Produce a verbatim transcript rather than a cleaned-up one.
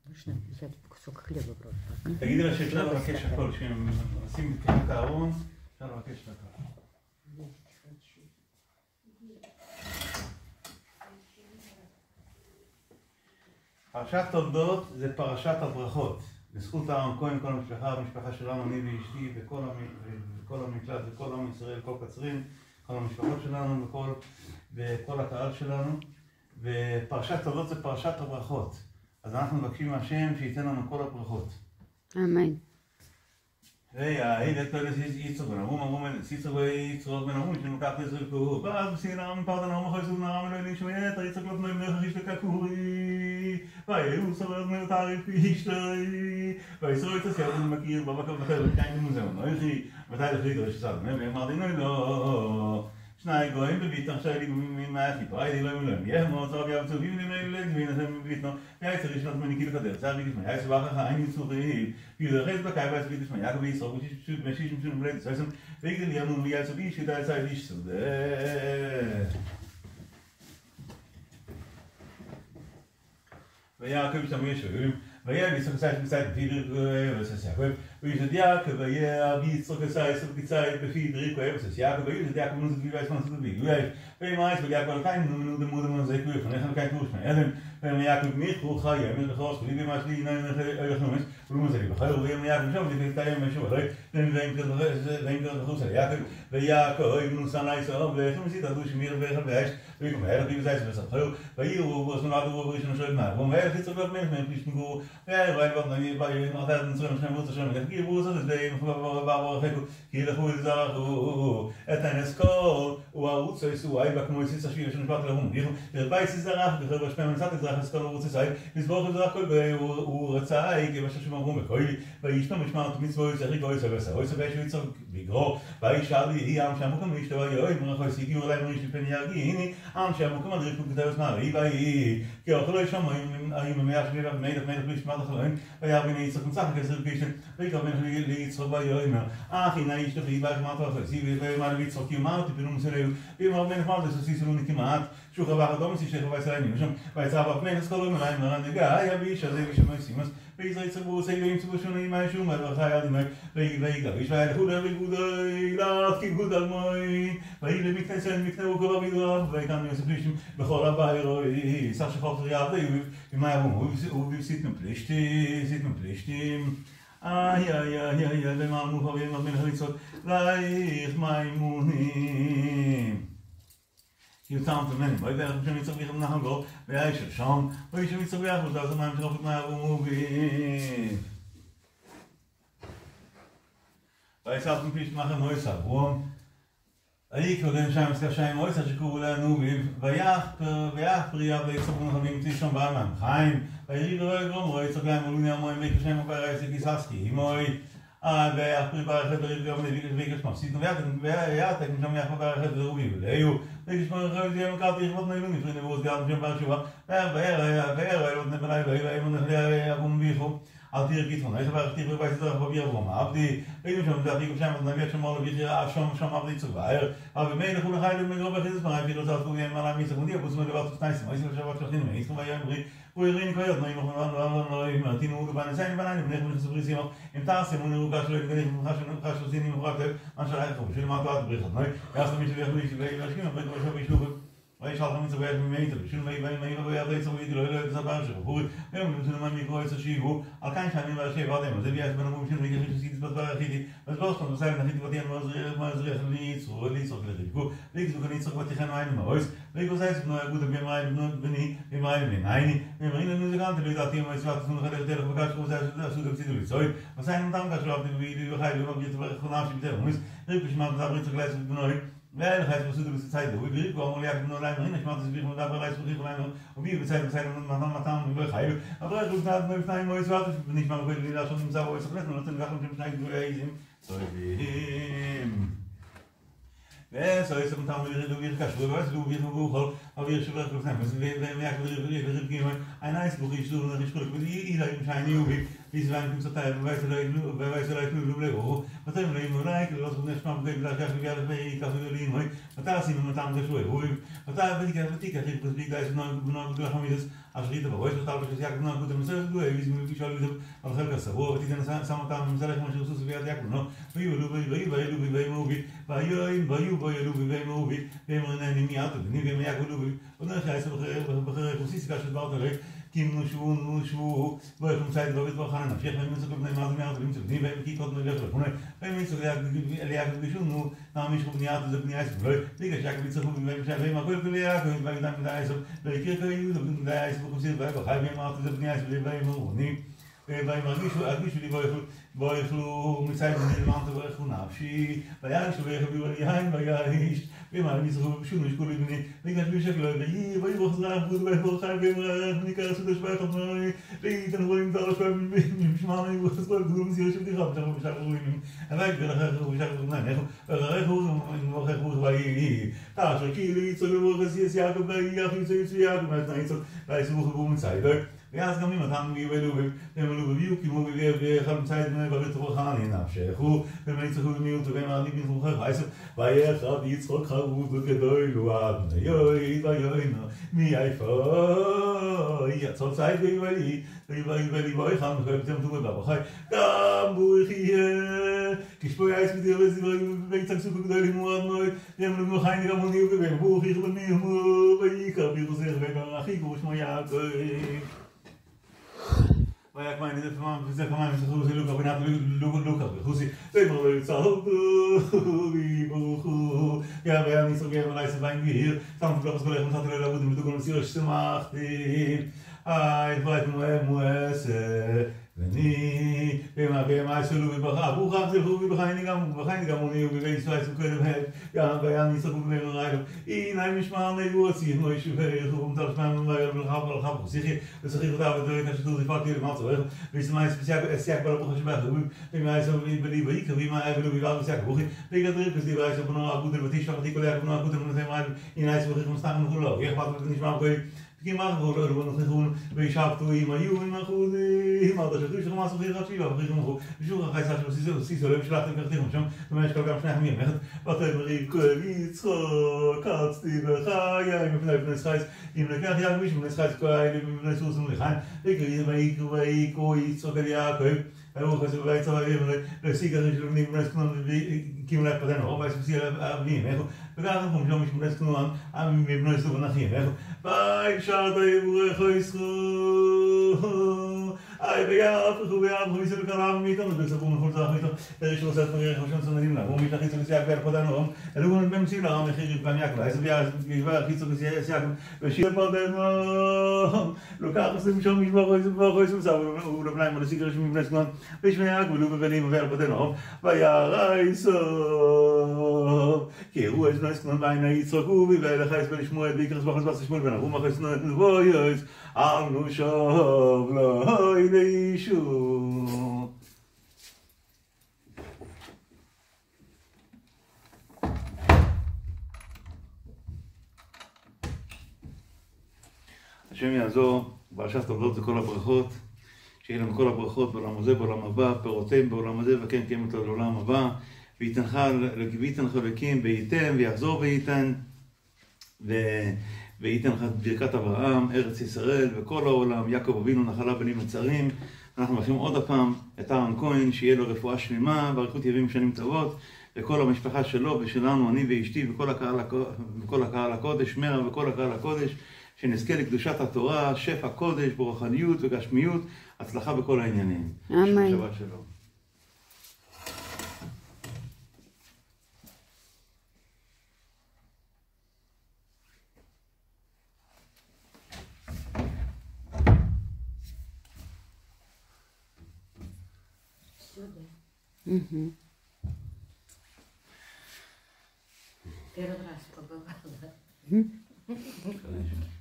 Можно взять кусок хлеба просто. תגידי לה שאפשר לבקש הכל, שהם עושים את הארון, אפשר לבקש את הכל. פרשת תולדות זה פרשת הברכות. לזכות אהרון כהן, כל המשפחה, המשפחה שלנו, אני ואשתי, וכל המקלט, וכל עם ישראל, כל קצרין, כל המשפחות שלנו, וכל, וכל הקהל שלנו. ופרשת תולדות זה פרשת הברכות. אז אנחנו מבקשים מהשם שייתן לנו כל הברכות. אמן. Veja, ele é todo isso, não, uma uma se isso vai isso vai não muito, não tá preso com, mas se não pode não mais o nome não lixo é, tá isso que não não risco que curi. Vai, eu só não meu tarif isto. Vai, só isso se eu não aqui, baba que não tem no museu, não é? Mas tá isso isso sabe, né? Mas não não. שניים גויים בביתם שלי מהחיפה, הייתי לא מולהם, יהיה מוצא אבי אבצובים למילן, וינתם בביתנו, היה צריך לשנות מני כאילו כדר, זה הריגיש מה, היה סבח לך, אין יצורים, כאילו אחרי זה בקאי והסביב לשמה, יעקב וישראל, ושיש משום מולד, סייסם, ויגדל ימון ויעצו איש, ידע יצא איש סודה. ויעקב שתם ישבים, ויהיה ביצחק סייס בצייד בפידריק וסס יעקב, וישת יעקב ויהיה ביצחק סייס בצייד בפידריק וסס יעקב, וישת יעקב נוסד ויבייס מנסד ויגוייף, וימייס ויעקב אלקיים נומנו דמוד המנזק ויפנך אלקיים תורש מאדם, ויעקב מיכו חיים ולחוש וליבי מה שלי עיניים לחנומס, ולא מזלי בחר, ויהיה יעקב שם לפתיים משהו, ואין כזה בחוץ על יעקב, ויעקב נוסן עיסו, וחמסית עדו שמיר ואיכל ואש, ויקום האלך ביבזייס וסחר, ויראו בוסנועדו ובראשון שואל מה, ואומר חיצות ובמך מהם פלישנגו, ואין בא נתת נצרים שם וצר שם, ותגיבו עושות את זה, ובאו הרחקו, כי לכו את זרחו, את הנסקול, וערוץ היסו, אי בה כמו יסיס השביל שנשפט לרום, ורבי יסיס זרח, וחר בשפע מנסת את זרח הסקול וערוץ יסי, לסבור את זרח כל והוא רצה, אי כבשע שמרום וכולי, וישנו משמעת מצבו יצחי גוי סבסה, אוי סבש ויצור בגרו, וישר לי, היא עם שהמוקם להשתווה יואי, מרחו יסיגיעו אליי מריש לפני ירגי, הנה, עם שהמוקם הדריקו כתב סמר, היא ואי, כי אוכלו ישם, היו ממאה שביבה ומיידת מיידת בלי שמעת החלוין, ויהיה בני יצחק מצחק כסר קישן, ויקרב בן ליצחק ויאמר, אך הנה איש תוכלי בך מעט וחצי, ואמר ליצחק יאמר, תפנו מסלהו, ואמר בן חמר לסוסיסלו נקמעת, שוחר ואחר דומסי שחר וישראלים, ושם ויצא בפני נסקולו מלאים מרנגה, היה ביש הזה ושמי סימוס, וישראל צבו סיילים צבו שונים מהשום, ורחי עד ימי, ויגע ויש והיה לחודה וגודי, להתקיב גוד על מוי, ויהי למקנסן מקנאו כל אבידו, ויקם יוסף לישים, בכל הבא הרואי, סך שחור תריעה עבדי, ומה ירום, ובסיתנו פלישתים, סיתנו פלישתים, איי איי איי איי איי, ומאמנו חברים על בין הריצות, ואיך מימונים. יותם תמני, בואי דרך שם יצחק לכם נחגו, ויהי של שם, ויהי שם יצחק יחד, ואז המים שלו פתמה ירום וביב. ויסף מפישת מחר מויס אברום, ויהי קודם שם מסקר שם מויס שקוראו לנו ביב, ויח פריה ויצחק נחמים תשם בעל מהמחיים, ויהי דרוי גרום, רואי יצחק להם עולוני המוים ויקר שם ובערי עסק יססקי, הימוי, ויח פרי בערכת וריב גרום ויקר שמם, סיתנו ויעתק משם יח בערכת ורובי ולאיו, ויקר שמם רחב יהיה מקרתי יחבות נאילו נפרי נבואות גרם שם בר שובה, ויח ויח ויח ויח נבנאי ויח נחלי אבום ביחו, אל תהיה גיטרון, איך ברכתיך ובית סדרך בביר אברום, עבדי, ראינו שם דעתי גם שם, נביא שם מול וביחי שם שם עבדי צובער, אבל במי לכו לחי למגרוב וחידס מראי, פי רוצה לתקו יהיה מעלה מיסק מודיע, בוסמו לברת סטייסים, אייסים לשבת שלחתינו, איסקו ויהם ברי, הוא הריני קויות, נעים לכם, לא ימרתינו ובנסיין בניים, בני חמש סברי סימו, אם תעשימו נרוגה שלו, יתגניך ממך של סינים מוחק לב, מה שלח לכם, בשביל מה תועד בריחת, נוי, יעשו מי שביח לי שבאי להשכים, אבל כבר שוב ישלו, ויש לכם מצווה ממייתו, בשביל מי באים מאים ויעדי צוויתי, לא ילד לסבר שחפורי, והם נמצאו למען מיקרו עשר שיבו, על כאן שאני והשב עדם, אז זה ביאס בנמום בשביל מי כחי שסיד ספת ברחיתי, אז לא סתם, נסיים נחית בתיין מעזריח ליצרו, ליצרו כלחיבקו, ויקזו כניצרו בתיכנו עין מהויס, ויקו זייס בנו יגוד בימי לבנות בני, בימי לבני עיני, ואמרים לנו זה גם תלוי דעתי מה יצוות עשו לך דרך בקש כמו זה עשו דקצידו לצוי, וסיים נתם כאשר עבדי בבידי וחי ובגיר תברך חונם שבתר, ומוס, ריב כשמם תברית סגלייס ובנוי, ואין לך את פסודו בסציידו, וביריק הוא אמור ליאק בנו להם, הנה שמעת סביך מדבר עלי ספוריך להם, וביו בצייד בצייד מתן מתן וברך חיו, אבל איך לפנת בנו לפניים לא יצוות, ונשמע בכל לילה שם נמצא בו יספלט, ונותן לכם שם שניים גדולי איזים, צויבים. וסוי סמתם ולירידו וירכשו, ועשו וירכו ואוכל, אוויר שוברך לפניים, ומיyak וריב גימי, עיני סבוכי שדור ונרישקו, ואילה עם שייני וביב, wie ze weinig tot tijd, wij wijzen lijkt nu de leeuw. Wat hebben we in Rijk, wat we net van de dag zeggen, ja, dat ben je, ik kan jullie in, maar daar zien we met aan de zo. Hoe, wat daar weet ik, wat ik heb, dat ik daar is nou, nou, nou, gaan we dus, als je het hoort, dat is ja, nou goed, dan zullen we doen, wie ze me visueel doen, maar dat is zo. Wat ik dan samen met mezelf, maar zo zo weer, ja, nou, wie we doen, wie we doen, wie we doen, wie bij je, bij je, bij je doen, wie we doen, wie we doen, niet meer uit, niet meer, ja, goed doen, en dan ga je zo begrijpen, precies, als je het wel terug. Kim nu shvu nu shvu boy khum sayt david ba khana nafshe kham min zukub nay mazmi at bin zukni bay ki kot nay lekh khuna bay min zuk yak yak bishun nu namish khum niyat zuk niyat boy diga shak bit zuk bay bay ma kol kol yak bay dam dai so bay ki kay yu zuk dai so khum sil bay ba khay ma at zuk niyat bay bay mo ni bay bay ma gishu agishu li boy boy khlu mit sayt ni mant boy khuna nafshi bay yan shvu bay bay yan bay yish bay ma mi zuk shun shkul ni diga bishak bay bay bo khna bud bay bo khay bay ni ka das bei kommt neu die dann wollen da schon mit mal ich was soll du sie schon die gehabt haben ich habe ruhig aber ich will auch ich habe nein ich habe noch ich muss bei ihr da so kili zu nur sie ist ja dabei ja für sie ja aber nein so bei so gut Zeit ja es kommt immer dann wie wir du wenn wir review die wir wir haben Zeit mehr bei der Woche hin abschau wenn wir nicht so gut mit wenn wir nicht so heiß weil er hat die zurück gut geduld haben ja ja ja mi iPhone ja so Zeit wie wir die wie wir die wir haben können zum tun aber dann wo ich hier ich spoy eis mit dir wir wenn ich so gut geduld haben wir haben noch keine Kommunikation wir wo ich mit mir bei ich habe wir sagen wenn wir achig wo ich mal ja وياك ما ندير تمام بزاف كمان خوزي لوكا بنات لوكا لوكا خوزي زي ما قلت صاحبي بوخو يا بيان يسوق يا ملايس باين بير تام بلوكس بلا خمسة ترى لابد من تقول مسير اشتماختي اي فايت مو موس بني بما بما يسولو ببخا بو خاف زي خوبي بخايني قام بخايني قاموني وبيجي سوايس وكذا بهاد يا بيان يسوق بلا غايب اي ناي مش معنا يوصي انه يشوف يخوم تاع فهم ما بالخبر الخبر سيخي سيخي دا بدو كاش تو فات دير مات بيس ما سبيسيال اسياك بلا بوخش ما بما يسوي بلي بيك بما يبلو بلا سياك بوخي بيجي دريك دي بايس بنا ابو در بتيش فقط يقول لك بنا ابو در من زي ما ينايس بوخي مستعمل كله يخبط مش معه كوي كي ما نقول رو نخون بيشافتو ما يو ما خودي ما ده شو ما صغير غشي لا بغير مخو شو خايس عشان سيسو سيسو لو مش راح تقدر مشام ما مش كلام شنو همين مخد بطل كويس كاتستي بخايا يمكن ابن سايس يمكن كان يا مش من سايس كاي من سوس من خان يجي ما يجي كويس وكذا كوي هو خاص بعد سوا يمكن رسيكا شنو نيم ناس كمان كيم لا بدنا هو بس بيصير ابني مخو بقى هم جو مش من ناس كمان عم يبنوا يسووا نخيم مخو باي شاطئ يبغى خويسخو اي بيا افخو بيا افخو يسوي كلام ميتهم بس ابو من خلص ميتهم ايش وصلت من خمسين سنه دينا هم يتخي سوي سياق بير قدامهم اللي بمشي لهم يخرج بامياك عايز بيا بيا في سوي سياق بشير قدامهم لو كان قسم شو مش بغوي بغوي سو سو ولا بلاي ما سيكرش من بس كمان ايش ما ياكلوا ببنين بير قدامهم بيا رايسو كي هو از ناس كمان باينا يتصقوا بيبقى خايس بلش مواد بيكرس بخلص بس شمول بنا هما خايس نويس عملو شغل هاي شو השם יעזור, פרשת תולדות זה כל הברכות, שיהיה לנו כל הברכות בעולם הזה, בעולם הבא, פירותיהם בעולם הזה, וכן קיים אותו לעולם הבא, וייתן חלקים וייתן, ויחזור וייתן, וייתן לך ברכת אברהם, ארץ ישראל, וכל העולם, יעקב אבינו נחלה בנים מצרים. אנחנו מברכים עוד הפעם את אהרן כהן, שיהיה לו רפואה שלמה, ואריכות ימים שנים טובות, וכל המשפחה שלו ושלנו, אני ואשתי, וכל הקהל, וכל הקהל הקודש, מרה וכל הקהל הקודש, שנזכה לקדושת התורה, שפע קודש, ברוחניות וגשמיות, הצלחה בכל העניינים. אמן. שבת שלום. Угу. Первый раз побывала. Конечно.